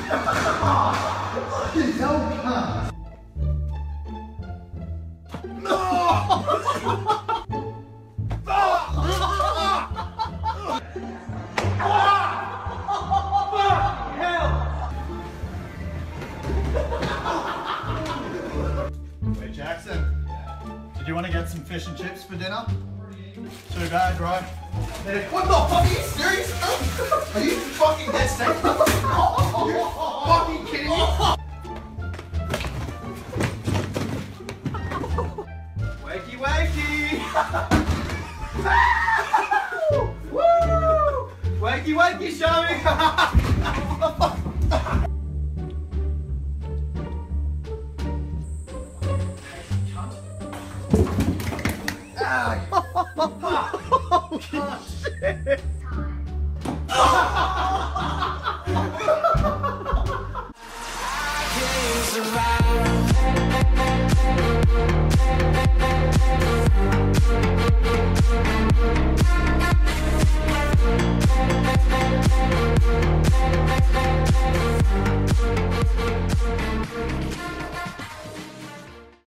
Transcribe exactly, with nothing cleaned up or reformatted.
Fucking hell, cunt. No! Wait, Jackson, did you want to get some fish and chips for dinner? Too bad, bro. What the fuck? Are you serious? Are you fucking dead set? Are you fucking kidding me? Wakey, wakey! Woo! Wakey, wakey, shammi! Oh, shit. I can't survive.